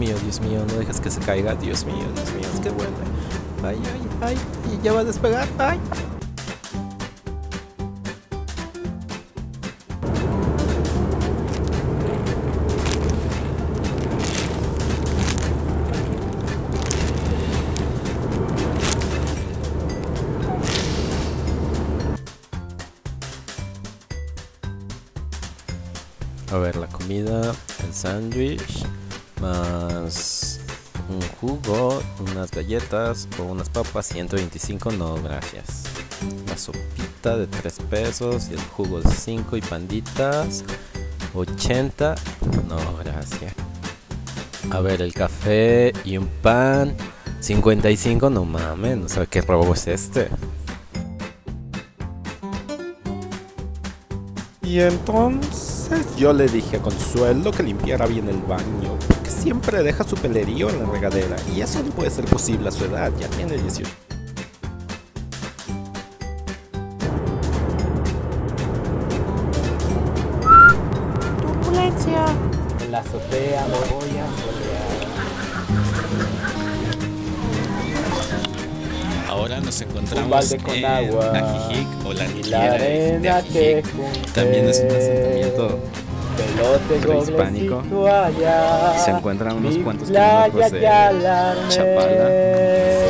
Dios mío, no dejes que se caiga. Dios mío, es que vuelve. Ay, ay, ay, y ya va a despegar. Ay. A ver, la comida, el sándwich, más un jugo, unas galletas o unas papas, 125, no gracias. La sopita de 3 pesos y el jugo de 5 y panditas, 80, no gracias. A ver, el café y un pan, 55, no mames, no sé qué robo es este. Y entonces yo le dije a Consuelo que limpiara bien el baño, porque siempre deja su pelerío en la regadera, y eso no puede ser posible a su edad, ya tiene 18. Turbulencia. En la azotea me voy a solear. Ahora nos Un encontramos balde con en agua Ajijic o la y la Niquera de arena te Ajijic. También es un asentamiento pelote prehispánico. goblecito allá. Se encuentran unos Mi cuantos playa kilómetros de que alarme. Chapala.